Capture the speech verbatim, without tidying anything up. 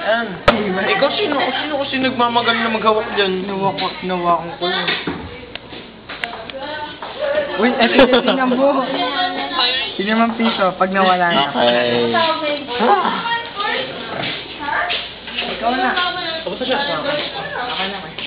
Ayan. Ikaw sino? Sino kasi nagmamagal na maghawak dyan? Nawakot, nawakot ko yun. Uy, eto yung tingnan mo. Limang piso pag nawala na. Okay. Ikaw na. Tapos na siya. Okay na.